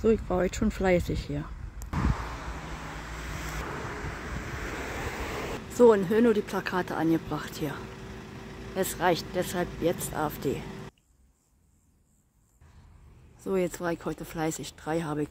So, ich war heute schon fleißig hier. So, und Höno die Plakate angebracht hier. Es reicht, deshalb jetzt AfD. So, jetzt war ich heute fleißig. 3 habe ich